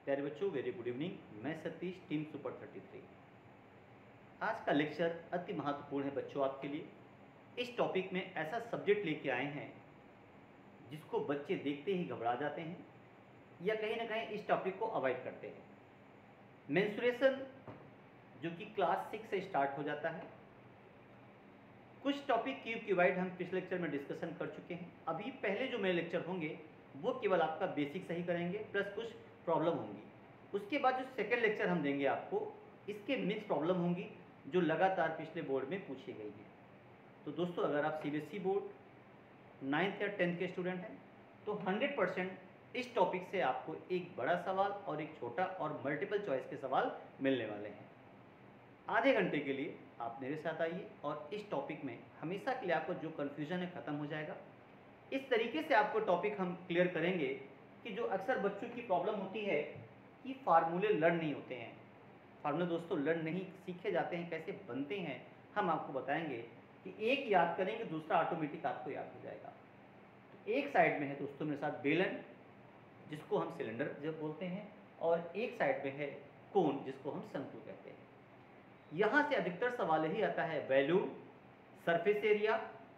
प्यारे बच्चों, very good evening. मैं सतीश, टीम सुपर 33। आज का लेक्चर अति महत्वपूर्ण है बच्चों आपके लिए। इस टॉपिक में ऐसा सब्जेक्ट लेके आए हैं जिसको बच्चे देखते ही घबरा जाते हैं या कहीं ना कहीं इस टॉपिक को अवॉइड करते हैं। मेंस्ट्रुएशन जो कि क्लास 6 से स्टार्ट हो जाता है। कुछ टॉपिक क्यूबाइड हम पिछले लेक्चर में डिस्कशन कर चुके हैं। अभी पहले जो मेरे लेक्चर होंगे वो केवल आपका बेसिक सही करेंगे, प्लस कुछ प्रॉब्लम होंगी। उसके बाद जो सेकेंड लेक्चर हम देंगे आपको, इसके मिक्स प्रॉब्लम होंगी जो लगातार पिछले बोर्ड में पूछी गई हैं। तो दोस्तों, अगर आप सीबीएसई बोर्ड 9th या 10th के स्टूडेंट हैं तो 100% इस टॉपिक से आपको एक बड़ा सवाल और एक छोटा और मल्टीपल चॉइस के सवाल मिलने वाले हैं। आधे घंटे के लिए आप मेरे साथ आइए और इस टॉपिक में हमेशा के लिए आपको जो कन्फ्यूजन है ख़त्म हो जाएगा। इस तरीके से आपको टॉपिक हम क्लियर करेंगे कि जो अक्सर बच्चों की प्रॉब्लम होती है कि फार्मूले लर्न नहीं होते हैं। फार्मूले दोस्तों लर्न नहीं सीखे जाते हैं, कैसे बनते हैं हम आपको बताएंगे कि एक याद करेंगे दूसरा ऑटोमेटिक आपको याद हो जाएगा। तो एक साइड में है दोस्तों मेरे साथ बेलन, जिसको हम सिलेंडर जब बोलते हैं, और एक साइड में है कोन, जिसको हम शंकु कहते हैं। यहाँ से अधिकतर सवाल यही आता है वॉल्यूम, सरफेस एरिया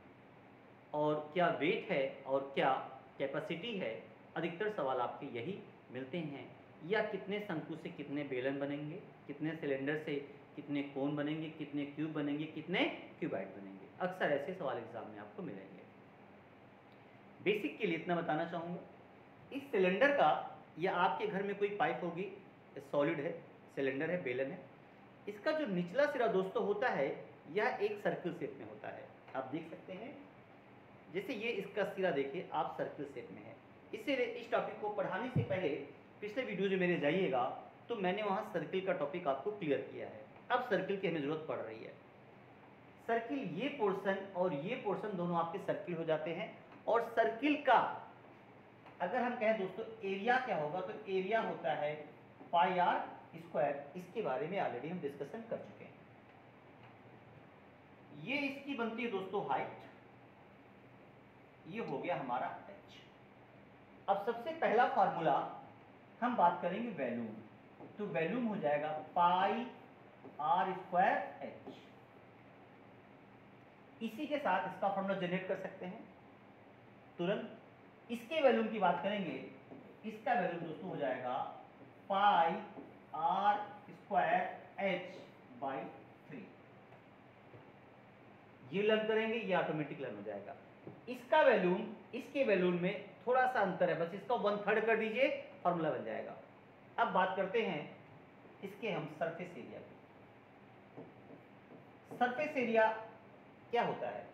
और क्या वेट है और क्या कैपेसिटी है। अधिकतर सवाल आपके यही मिलते हैं। या कितने शंकु से कितने बेलन बनेंगे, कितने सिलेंडर से कितने कोन बनेंगे, कितने क्यूब बनेंगे, कितने क्यूबाइड बनेंगे। अक्सर ऐसे सवाल एग्जाम में आपको मिलेंगे। बेसिक के लिए इतना बताना चाहूँगा, इस सिलेंडर का या आपके घर में कोई पाइप होगी, सॉलिड है, सिलेंडर है, बेलन है, इसका जो निचला सिरा दोस्तों होता है यह एक सर्कल शेप में होता है। आप देख सकते हैं, जैसे ये इसका सिरा देखिए आप सर्कल शेप में है। इसीलिए इस टॉपिक को पढ़ाने से पहले पिछले वीडियो जो मेरे जाइएगा तो मैंने वहाँ सर्कल का टॉपिक आपको क्लियर किया है। अब सर्कल की हमें ज़रूरत पड़ रही है। सर्किल ये पोर्शन और ये पोर्शन दोनों आपके सर्किल हो जाते हैं। और सर्किल का अगर हम कहें दोस्तों एरिया क्या होगा, तो एरिया होता है पाई आर स्क्वायर। इसके बारे में ऑलरेडी हम डिस्कशन कर चुके हैं। ये इसकी बनती है दोस्तों हाइट, ये हो गया हमारा h। अब सबसे पहला फार्मूला हम बात करेंगे वॉल्यूम, तो वॉल्यूम हो जाएगा पाई आर स्क्वायर h। इसी के साथ इसका फार्मूला जनरेट कर सकते हैं तुरंत। इसके वॉल्यूम की बात करेंगे, इसका वॉल्यूम दोस्तों हो जाएगा pi r square h by 3। ये लर्न करेंगे, ये ऑटोमेटिक लर्न हो जाएगा। इसका वैल्यूम इसके वैल्यूम में थोड़ा सा अंतर है, बस इसका 1/3 कर दीजिए, फॉर्मूला बन जाएगा। अब बात करते हैं इसके हम सरफेस एरिया की। सरफेस एरिया क्या होता है,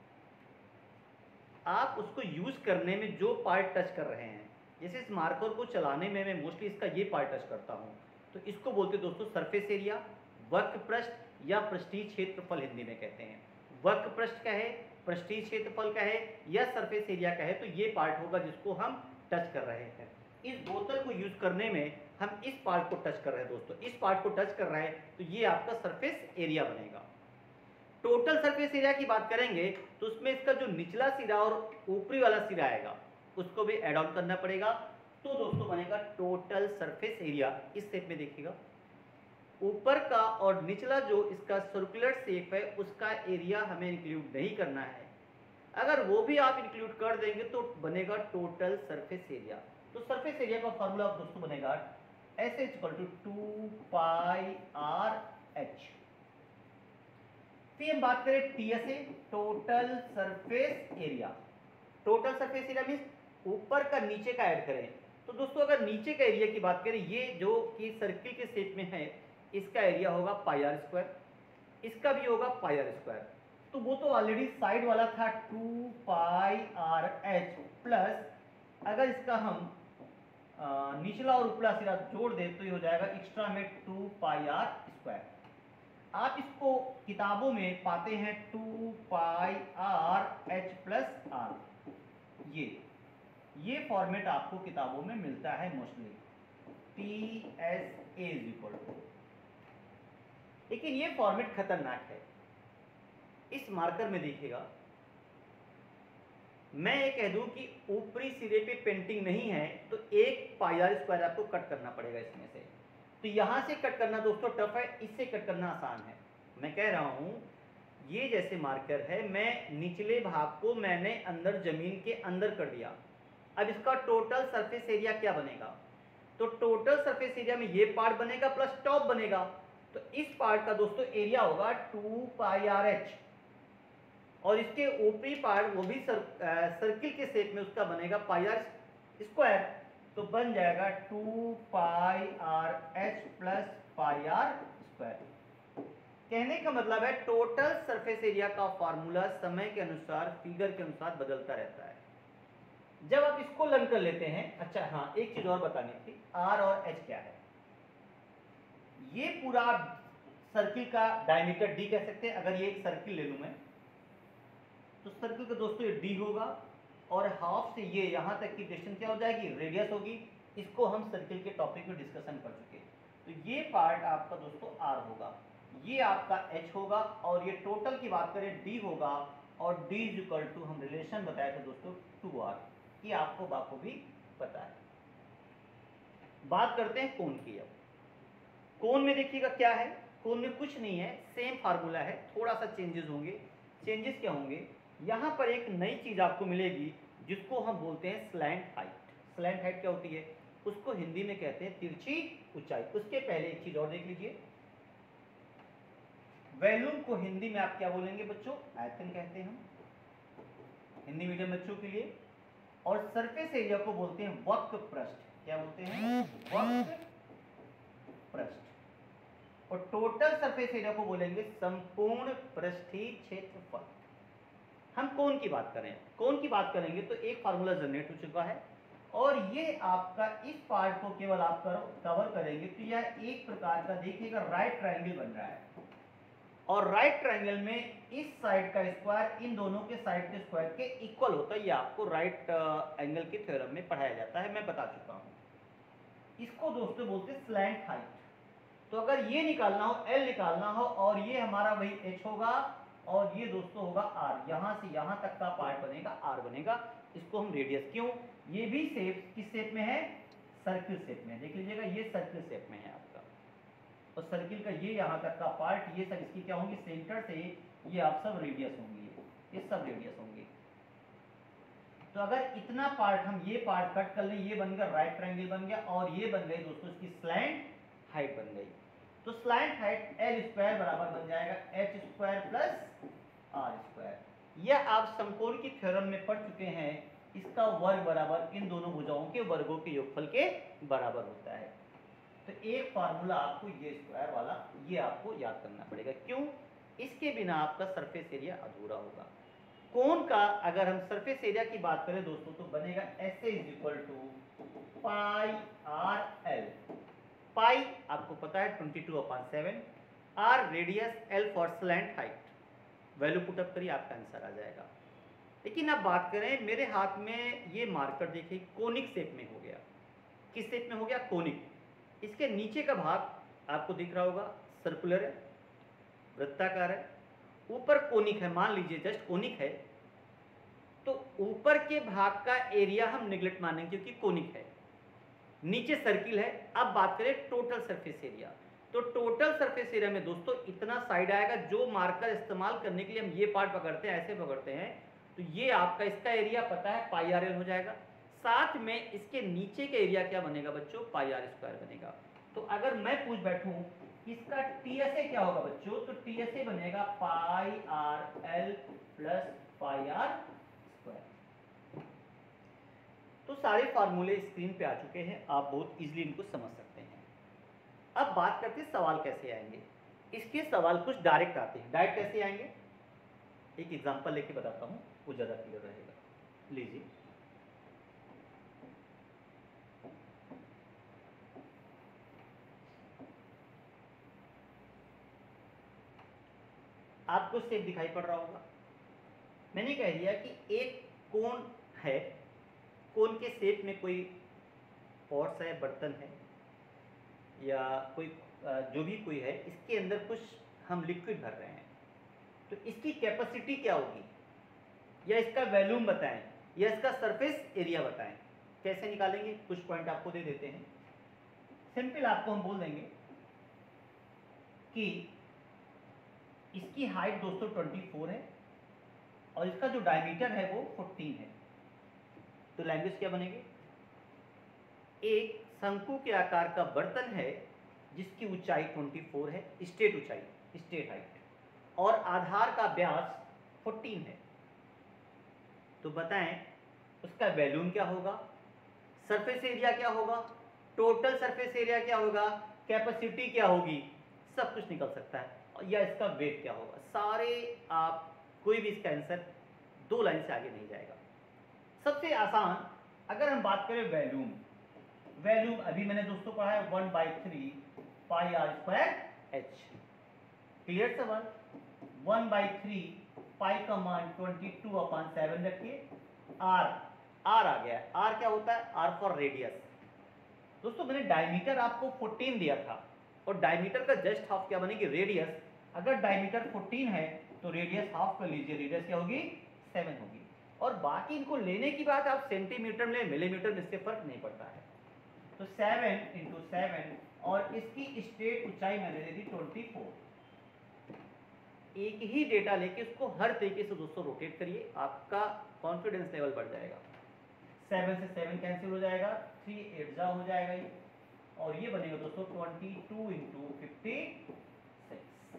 आप उसको यूज करने में जो पार्ट टच कर रहे हैं, जैसे इस मार्कर को चलाने में मैं मोस्टली इसका ये पार्ट टच करता हूं, तो इसको बोलते हैं दोस्तों सरफेस एरिया। वक्रपृष्ठ या पृष्ठीय क्षेत्रफल हिंदी में कहते हैं। वक्रपृष्ठ का है, पृष्ठीय क्षेत्रफल का है या सरफेस एरिया का है, तो ये पार्ट होगा जिसको हम टच कर रहे हैं। इस बोतल को यूज करने में हम इस पार्ट को टच कर रहे हैं दोस्तों, इस पार्ट को टच कर रहे हैं, तो ये आपका सरफेस एरिया बनेगा। टोटल सरफेस एरिया की बात करेंगे तो उसमें इसका जो निचला सिरा और ऊपरी वाला सिरा आएगा उसको भी ऐड ऑन करना पड़ेगा, तो दोस्तों बनेगा टोटल सरफेस एरिया। इस शेप में देखिएगा, ऊपर का और निचला जो इसका सर्कुलर शेप है उसका एरिया हमें इंक्लूड नहीं करना है। अगर वो भी आप इंक्लूड कर देंगे तो बनेगा टोटल सरफेस एरिया। तो सरफेस एरिया का फॉर्मूला दोस्तों बनेगा S is equal to 2 pi r h. फिर हम बात करें TSA, total surface area. Total surface area means ऊपर का नीचे का ऐड करें, तो दोस्तों अगर नीचे का एरिया की बात करें, ये जो कि सर्किल के शेप में है, इसका एरिया होगा पाई आर स्क्वायर, इसका भी होगा पाई आर स्क्वायर। तो वो तो ऑलरेडी साइड वाला था 2 पाई आर एच प्लस, अगर इसका हम निचला और ऊपरा सिरा जोड़ दें तो ये हो जाएगा एक्स्ट्रा में 2 पाई आर स्क्वायर। आप इसको किताबों में पाते हैं 2 pi r h plus r. ये फॉर्मेट आपको किताबों में मिलता है mostly, T S A is equal to. लेकिन ये फॉर्मेट खतरनाक है। इस मार्कर में देखिएगा, मैं ये कह दूं कि ऊपरी सिरे पे पेंटिंग नहीं है तो 1 पाई आर स्क्वायर आपको कट करना पड़ेगा इसमें से। तो यहाँ से कट करना दोस्तों टफ है, इससे कट करना आसान है। मैं कह रहा हूँ ये जैसे मार्कर है, मैं निचले भाग को मैंने अंदर जमीन के अंदर कर दिया। अब इसका टोटल सरफेस एरिया क्या बनेगा? तो टोटल सरफेस एरिया में ये पार्ट बनेगा प्लस टॉप बनेगा। तो इस पार्ट का दोस्तों एरिया होगा 2 पाई आर एच, और इसके ऊपरी पार्ट वो भी सर्किल के शेप में उसका बनेगा पाई आर स्क्वायर। तो बन जाएगा 2 pi r h plus pi r square. कहने का मतलब है टोटल सरफेस एरिया का फॉर्मूला समय के अनुसार, फिगर के अनुसार बदलता रहता है। जब आप इसको लर्न कर लेते हैं, अच्छा हाँ एक चीज और बतानी थी, आर और एच क्या है। ये पूरा सर्किल का डायमीटर डी कह सकते हैं। अगर ये एक सर्किल ले लूं मैं, तो सर्किल का दोस्तों ये डी होगा, और हाफ से ये यहाँ तक की डिस्टेंस क्या हो जाएगी, रेडियस होगी। इसको हम सर्किल के टॉपिक में डिस्कशन कर चुके। तो ये पार्ट आपका दोस्तों आर होगा, ये आपका एच होगा, और ये टोटल की बात करें डी होगा, और डी इज इक्वल टू हम रिलेशन बताए थे दोस्तों 2r। ये आपको बाको भी पता है। बात करते हैं कोण की। अब कोण में देखिएगा क्या है, कोण में कुछ नहीं है, सेम फार्मूला है, थोड़ा सा चेंजेस होंगे। चेंजेस क्या होंगे, यहाँ पर एक नई चीज आपको मिलेगी जिसको हम बोलते हैं स्लैंट हाइट। स्लैंट हाइट क्या होती है, उसको हिंदी में कहते हैं तिरछी ऊंचाई। उसके पहले एक चीज और देख लीजिए, वॉल्यूम को हिंदी में आप क्या बोलेंगे बच्चों, आयतन कहते हैं हम हिंदी मीडियम बच्चों के लिए। और सरफेस एरिया को बोलते हैं वक्र पृष्ठ। क्या बोलते हैं, वक्र पृष्ठ। और टोटल सरफेस एरिया को बोलेंगे संपूर्ण पृष्ठीय क्षेत्रफल। हम कोण की बात करें, कोण की बात करेंगे तो एक फार्मूला जनरेट हो चुका है, और ये आपका इस पार्ट को केवल आप कवर करेंगे तो यह एक प्रकार का देखिएगा राइट ट्रायंगल बन रहा है। और राइट ट्रायंगल में इस साइड का स्क्वायर इन दोनों के साइड के स्क्वायर के इक्वल होता है। ये आपको राइट एंगल के थ्योरम में पढ़ाया जाता है, मैं बता चुका हूं। इसको दोस्तों बोलते हैं स्लैंट हाइट। तो अगर ये निकालना हो, एल निकालना हो, और ये हमारा वही एच होगा, और ये दोस्तों होगा आर, यहां से यहां तक का पार्ट बनेगा आर बनेगा। इसको हम रेडियस, क्यों, ये भी शेप किस शेप में है, सर्किल शेप में। देख लीजिएगा ये सर्किल शेप में है आपका, और सर्किल का ये यहाँ तक का पार्ट, ये सब इसकी क्या होंगी, सेंटर से ये आप सब रेडियस होंगी, ये सब रेडियस होंगे। तो अगर इतना पार्ट हम ये पार्ट कट कर लें, ये बन गया राइट ट्रायंगल बन गया, और ये बन गई दोस्तों इसकी स्लैंट हाइट बन गई। तो स्लैंट हाइट एल स्क्वायर बराबर बन जाएगा h square plus r square. यह आप समकोण की थ्योरम में पढ़ चुके हैं, इसका वर्ग बराबर इन दोनों भुजाओं के वर्गों के योगफल के बराबर होता है। तो एक फार्मूला आपको ये स्क्वायर वाला ये आपको याद करना पड़ेगा, क्यों, इसके बिना आपका सरफेस एरिया अधूरा होगा। कोण का अगर हम सरफेस एरिया की बात करें दोस्तों, तो बनेगा ऐसे is equal to pi r l. Pi आपको पता है 22/7, r radius, l for slant height. Value put up करिए, आपका आंसर आ जाएगा। लेकिन अब बात करें, मेरे हाथ में ये मार्कर देखिए कोनिक शेप में हो गया। किस शेप में हो गया, कोनिक। इसके नीचे का भाग आपको दिख रहा होगा सर्कुलर है, वृत्ताकार है, ऊपर कोनिक है, मान लीजिए जस्ट कोनिक है। तो ऊपर के भाग का एरिया हम निगलेक्ट मानेंगे क्योंकि कोनिक है, नीचे सर्किल है। अब बात करें टोटल सरफेस एरिया, तो टोटल सरफेस एरिया में दोस्तों इतना साइड आएगा। जो मार्कर इस्तेमाल करने के लिए हम ये पार्ट पकड़ते हैं, ऐसे पकड़ते हैं, तो ये आपका इसका एरिया पता है पाई आर एल हो जाएगा। साथ में इसके नीचे का एरिया क्या बनेगा बच्चों, पाई आर स्क्वायर बनेगा। तो अगर मैं पूछ बैठूं इसका टीएसए क्या होगा बच्चों, तो टीएसए बनेगा pi r l plus pi r square. तो सारे फार्मूले स्क्रीन पे आ चुके हैं, आप बहुत इजीली इनको समझ सकते हैं। अब बात करते हैं सवाल कैसे आएंगे। इसके सवाल कुछ डायरेक्ट आते हैं। डायरेक्ट कैसे आएंगे, एक एग्जांपल लेके बताता हूं, वो ज़्यादा क्लियर रहेगा। लीजिए, आपको शेप दिखाई पड़ रहा होगा। मैंने कह दिया कि एक कोन है, कोन के शेप में कोई पॉट्स है, बर्तन है, या कोई जो भी कोई है, इसके अंदर कुछ हम लिक्विड भर रहे हैं। तो इसकी कैपेसिटी क्या होगी, या इसका वॉल्यूम बताएं, या इसका सरफेस एरिया बताएं। कैसे निकालेंगे, कुछ पॉइंट आपको दे देते हैं। सिंपल आपको हम बोल देंगे कि इसकी हाइट दोस्तों 24 है और इसका जो डायमीटर है वो 14 है। तो लैंग्वेज क्या बनेगी, एक शंकु के आकार का बर्तन है जिसकी ऊंचाई 24 है, स्टेट ऊंचाई, स्टेट हाइट, और आधार का व्यास 14 है। तो बताएं उसका वॉल्यूम क्या होगा, सरफेस एरिया क्या होगा, टोटल सरफेस एरिया क्या होगा, कैपेसिटी क्या होगी, सब कुछ निकल सकता है, या इसका वेट क्या होगा। सारे आप कोई भी इसका आंसर 2 लाइन से आगे नहीं जाएगा। सबसे आसान अगर हम बात करें वॉल्यूम, वॉल्यूम अभी मैंने दोस्तों पढ़ा है 1/3 pi r square h. Clear सवाल, 1/3 पाई का मान 22/7 रखिए, आर आर आ गया। आर क्या होता है, आर फॉर रेडियस। दोस्तों मैंने डायमीटर आपको 14 दिया था और डायमीटर का जस्ट हाफ क्या बनेगी, रेडियस। अगर डायमीटर 14 है तो रेडियस हाफ कर लीजिए, रेडियस क्या होगी 7 होगी। और बाकी इनको लेने की बात आप सेंटीमीटर में मिलीमीटर में, इससे फर्क नहीं पड़ता है। तो 7 × 7 और इसकी स्टेट ऊंचाई मैंने दे दी 24। एक ही डेटा लेके उसको हर तरीके से दोस्तों रोटेट करिए, आपका कॉन्फिडेंस लेवल बढ़ जाएगा। 7 से 7 कैंसिल हो जाएगा, 3 8 जा हो जाएगा ये, और ये बनेगा दोस्तों 22 × 56।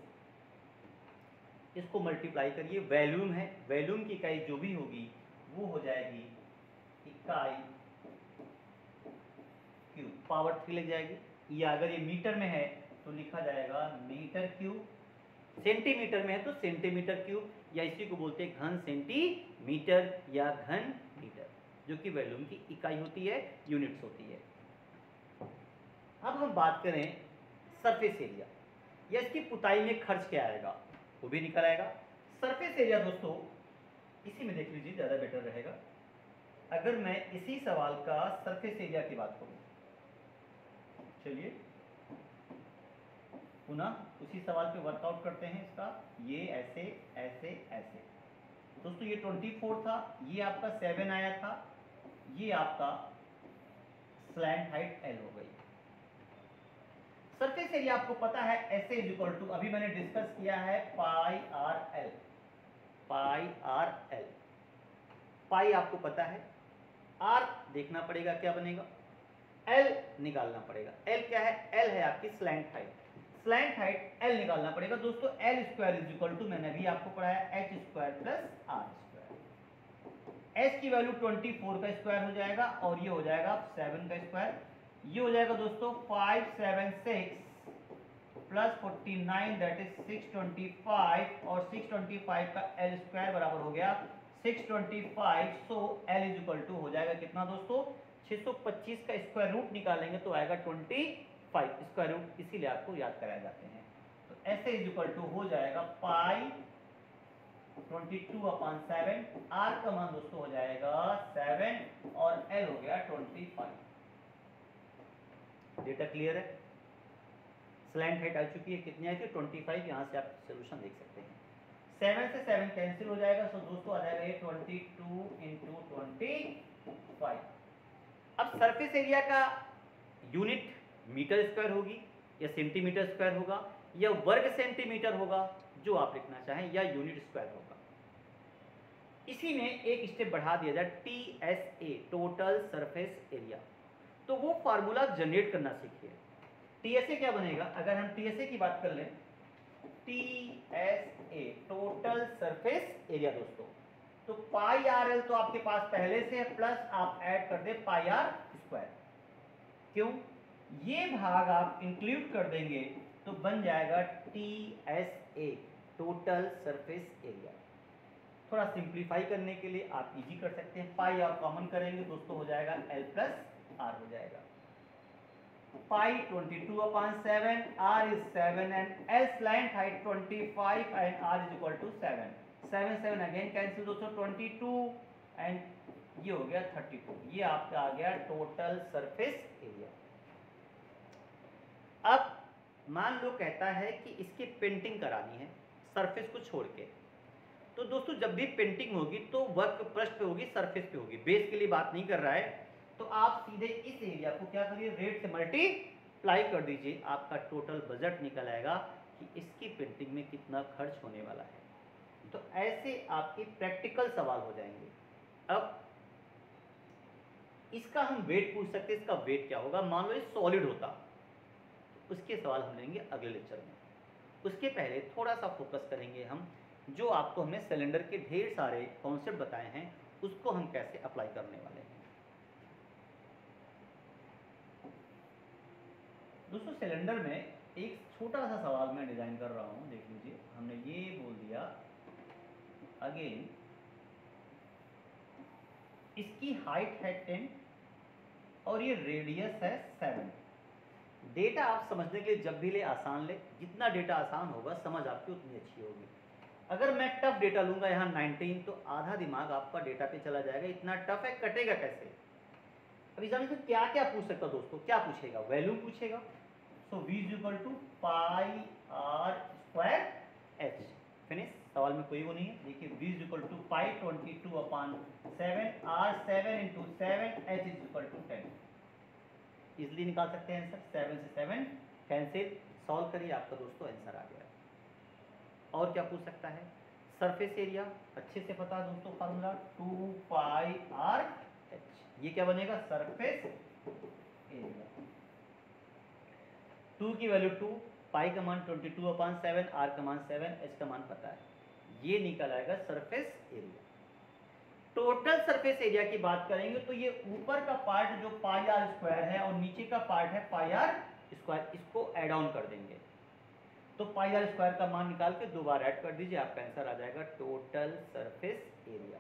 इसको मल्टीप्लाई करिए, वॉल्यूम है, वॉल्यूम की इकाई जो भी होगी वो हो जाएगी इकाई क्यूब, पावर 3 लग जाएगी। या अगर ये मीटर में है तो लिखा जाएगा मीटर क्यूब, सेंटीमीटर में है तो सेंटीमीटर क्यूब, या इसी को बोलते हैं घन सेंटीमीटर या घन मीटर, जो कि वॉल्यूम की इकाई होती है, यूनिट्स होती है। अब हम बात करें सरफेस एरिया, या इसकी पुताई में खर्च क्या आएगा वो भी निकल आएगा। सरफेस एरिया दोस्तों इसी में देख लीजिए, ज़्यादा बेटर रहेगा। अगर मैं इसी सवाल का सरफेस एरिया की बात करूं, चलिए पुनः उसी सवाल पे वर्कआउट करते हैं इसका। ये ऐसे ऐसे ऐसे दोस्तों, ये 24 था, ये आपका 7 आया था, ये आपका स्लैंट हाइट L हो गई। सरफेस एरिया आपको पता है ऐसे इक्वल टू, अभी मैंने डिस्कस किया है pi r l, pi r l. Pi आपको पता है, आर देखना पड़ेगा क्या बनेगा, एल निकालना पड़ेगा। एल क्या है, एल है आपकी slant height, slant height l निकालना पड़ेगा दोस्तों। L square is equal to, मैंने अभी आपको पढ़ाया h square plus r square. H की वैल्यू 24 का स्क्वायर हो जाएगा और ये हो जाएगा 7 का स्क्वायर। ये हो जाएगा दोस्तों 576 प्लस 49 दैट इज 625, और 625 का एल स्क्वायर बराबर हो गया 625। So l is equal to हो जाएगा कितना दोस्तों, 625 का स्क्वायर रूट निकालेंगे तो आएगा 25 स्क्वायर रूट, इसीलिए आपको याद कराए जाते हैं। तो ऐसे इज इक्वल टू हो जाएगा पाई 22/7, आर का मान दोस्तों हो जाएगा 7 और एल हो गया 25। डेटा क्लियर है, स्लैंट हाइट आ चुकी है, कितनी आई थी 25, यहाँ से आप सोल्यूशन देख सकते हैं। 7 से 7 कैंसिल हो जाएगा, सो दोस्तों आ जाएगा ये 22 × 25। अब सरफेस एरिया का यूनिट मीटर स्क्वायर होगी या सेंटीमीटर स्क्वायर होगा या वर्ग सेंटीमीटर होगा, जो आप लिखना चाहें, या यूनिट स्क्वायर होगा। इसी में एक स्टेप बढ़ा दिया जाए, TSA टोटल सरफेस एरिया, तो वो फार्मूला जनरेट करना सीखिए। TSA क्या बनेगा, अगर हम TSA की बात कर लें, TSA टोटल सरफेस एरिया दोस्तों, तो पाई आर एल तो आपके पास पहले से है, प्लस आप ऐड कर दे पाई आर स्क्वायर। क्यों, ये भाग आप इंक्लूड कर देंगे तो बन जाएगा TSA टोटल सरफेस एरिया। थोड़ा सिंप्लीफाई करने के लिए आप इजी कर सकते हैं, पाई और कॉमन करेंगे दोस्तों हो जाएगा L प्लस आर हो जाएगा। Pi 22/7, r is 7 and l slant height 25 and r is equal to 7। 7 7 again cancel दोस्तों, 22 एंड ये हो गया 32। ये आपका आ गया टोटल सरफेस एरिया। अब मान लो कहता है कि इसकी पेंटिंग करानी है सरफेस को छोड़ के, तो दोस्तों जब भी पेंटिंग होगी तो वर्क पृष्ठ पे होगी, सरफेस पे होगी, बेस के लिए बात नहीं कर रहा है। तो आप सीधे इस एरिया को क्या करिए, रेट से मल्टीप्लाई कर दीजिए, आपका टोटल बजट निकल आएगा कि इसकी प्रिंटिंग में कितना खर्च होने वाला है। तो ऐसे आपके प्रैक्टिकल सवाल हो जाएंगे। अब इसका हम वेट पूछ सकते हैं, इसका वेट क्या होगा, मान लो ये सॉलिड होता, उसके सवाल हम लेंगे अगले लेक्चर में। उसके पहले थोड़ा सा फोकस करेंगे हम, जो आपको हमने सिलेंडर के ढेर सारे कॉन्सेप्ट बताए हैं उसको हम कैसे अप्लाई करने वाले हैं। दोस्तों सिलेंडर में एक छोटा सा सवाल मैं डिजाइन कर रहा हूं, देख लीजिए। हमने ये बोल दिया अगेन इसकी हाइट है 10 और ये रेडियस है 7। डेटा आप समझने के लिए जब भी ले आसान ले, जितना डेटा आसान होगा समझ आपकी उतनी अच्छी होगी। अगर मैं टफ डेटा लूंगा यहाँ 19 तो आधा दिमाग आपका डेटा पे चला जाएगा, इतना टफ है कटेगा कैसे। अभी जानिए तो क्या क्या पूछ सकता दोस्तों, क्या पूछेगा, वैल्यू पूछेगा। So v equal to pi r square h, finish, सवाल में कोई वो नहीं है। देखिए v equal to pi 22/7 r 7 into 7 h is equal to 10। Easily निकाल सकते हैं आंसर, 7 से 7 कैंसिल, सॉल्व करिए, आपका दोस्तों आंसर आ गया। और क्या पूछ सकता है, सरफेस एरिया, अच्छे से पता है दोस्तों फार्मूला 2 पाई आर एच, ये क्या बनेगा, सरफेस एरिया। 2 की वैल्यू 2, पाई का मान 22/7, आर का मान 7, एच का मान पता है, ये निकल आएगा surface area. Total surface area की बात करेंगे तो ये ऊपर का पार्ट जो पाई आर स्क्वायर है और नीचे का पार्ट है पाई आर स्क्वायर, इसको ऐड ऑन कर देंगे तो पाई आर स्क्वायर का मान निकाल के 2 बार ऐड कर दीजिए, आपका आंसर आ जाएगा टोटल सरफेस एरिया।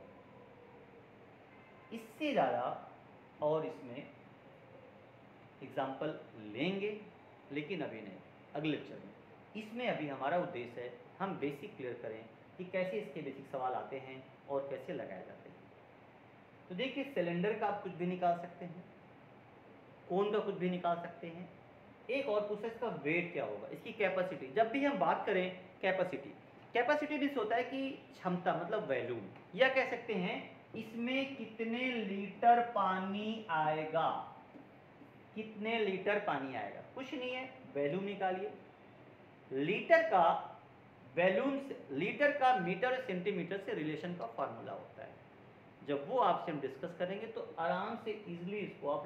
इससे ज़्यादा और इसमें एग्जाम्पल लेंगे, लेकिन अभी नहीं, अगले लेक्चर में। इसमें अभी हमारा उद्देश्य है हम बेसिक क्लियर करें कि कैसे इसके बेसिक सवाल आते हैं और कैसे लगाए जाते हैं। तो देखिए सिलेंडर का आप कुछ भी निकाल सकते हैं, कोन का कुछ भी निकाल सकते हैं। एक और पूछा इसका वेट क्या होगा, इसकी कैपेसिटी। जब भी हम बात करें कैपेसिटी, कैपेसिटी मीन्स होता है कि क्षमता, मतलब वैल्यूम, या कह सकते हैं इसमें कितने लीटर पानी आएगा, कितने लीटर पानी आएगा, कुछ नहीं है, वैल्यूम निकालिए। लीटर का वैल्यूम, लीटर का मीटर सेंटीमीटर से रिलेशन का फॉर्मूला होता है। जब वो आपसे हम डिस्कस करेंगे तो आराम से इजीली इसको आप